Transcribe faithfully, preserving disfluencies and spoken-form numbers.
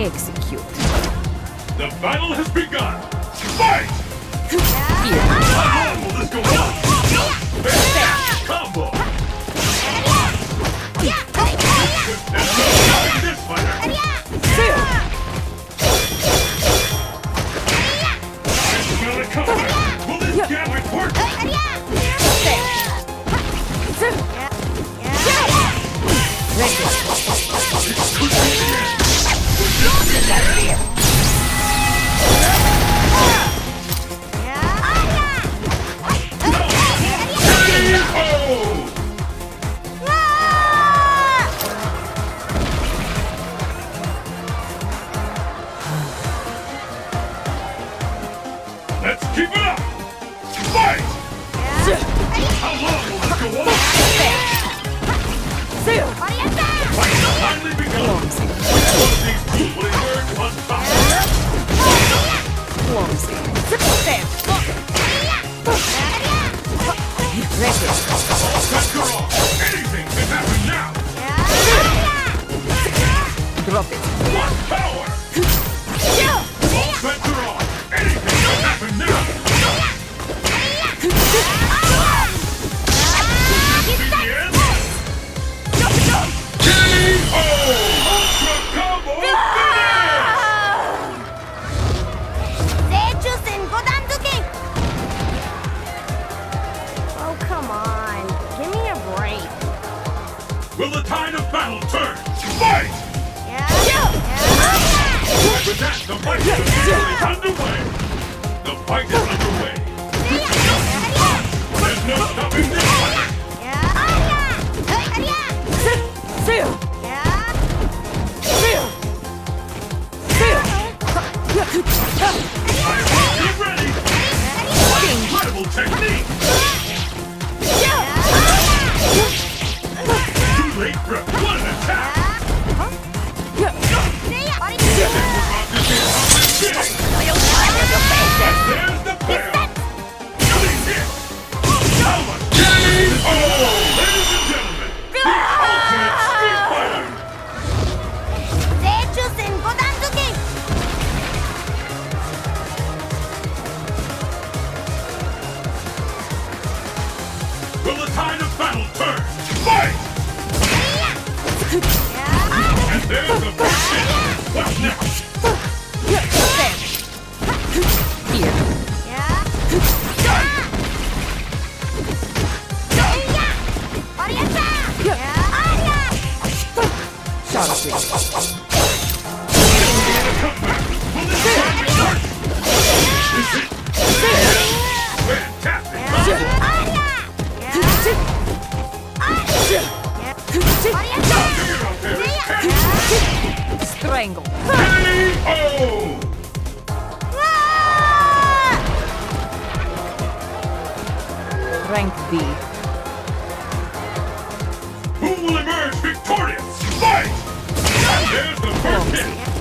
Execute. The battle has begun! Fight! Here. How long will this go on? Bam! Combo! There's no stopping this fighter! It's gonna come! Will this damage work? It could be the end! Let's keep it up! Fight! How long will this go on? Fight has finally begun! Which one of these two will emerge on top? Clumsy. Ready. Sets her off! Anything can happen now! Drop it. What power! Sets her off! Anything can happen now! The end? K O! Ultra Combo Finish! Oh, come on. Give me a break. Will the tide of battle turn? Fight! With that, the fight is officially underway! The fight is underway! There's no stopping this fight! Get ready! What incredible technique! Too late, bro! What an attack! There's the payoff! Killing hit! How much? K O! Ladies and gentlemen, the ultimate Street Fighter! Will the tide of battle turn? Fight! And there's the first hit! What's next? Here. Sharply. Will this time it work? Is it? Fantastic! Strangle. K O! Rank B. Who will emerge victorious? Fight! And there's the first hit!